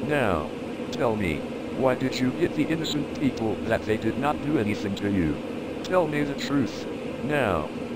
Now, tell me, why did you hit the innocent people that they did not do anything to you? Tell me the truth, now.